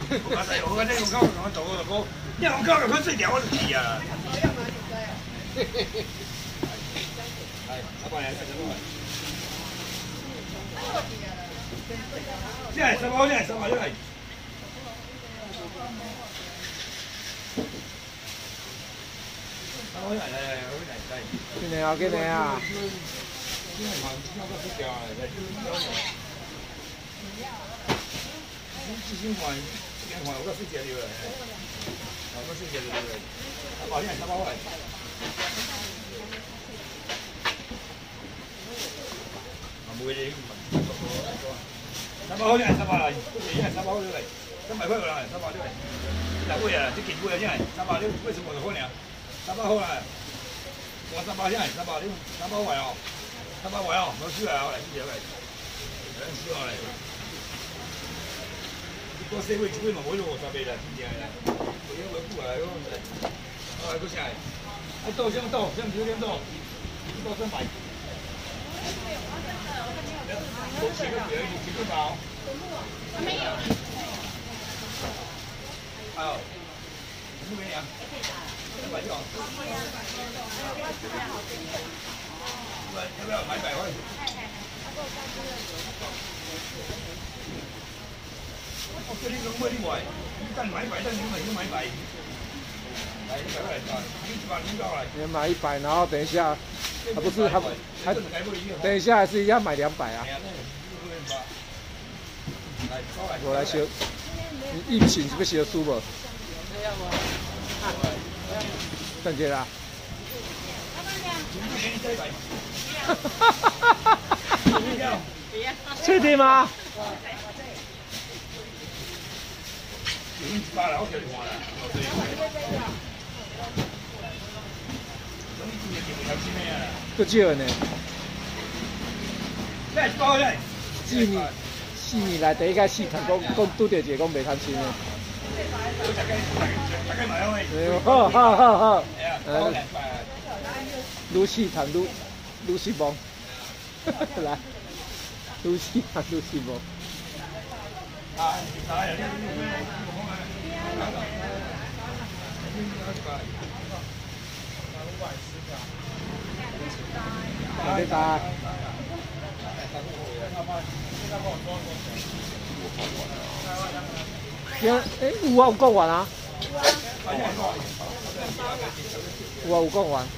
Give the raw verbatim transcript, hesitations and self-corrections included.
我刚才我刚才用狗同我做个歌，你用狗佢水条我就记啊。嘿嘿嘿。係，三百零，三百零。即係三百，即係三百一係。三百一係，好嚟嚟。幾年啊？幾年啊？今年嘛，今年都出掉啊，嚟。之前還，之前還有個水條了，有個水條了，三百一係三百塊。冇嘢，三百塊真係三百啦，真係三百塊嚟，三百塊啦，三百塊嚟。嗱，貴啊，啲件貴啊，真係三百六，為什麼就可能啊？三百塊啦，我三百真係三百六，三百塊哦，三百塊哦，冇輸啊，嚟呢條嚟，兩輸落嚟。個社會主義咪冇咗十倍啦，真正係啦，我因為貴啊，嗰個，啊，嗰時係，一多先多，先少點多，多先買。有幾個月？有幾個包？沒有。還有，什麼給你啊？兩百九。要不要買一百塊？我叫你講咩啲位？你單買一百，單你咪要買一百。來一百塊來，一百零九來。你買一百，然後等一下，啊不是，還還等一下還是要買兩百啊。我來修，你疫情是不是修輸無？等下啦。哈哈哈哈哈！確定嗎？都少呢。四年，四年來第一個試探，講講拄到一個講袂貪錢的。好好好好。呃，愈試探愈愈失望。來，愈試探愈失望。你打。有诶，有啊，有講完啊。有啊，有講完。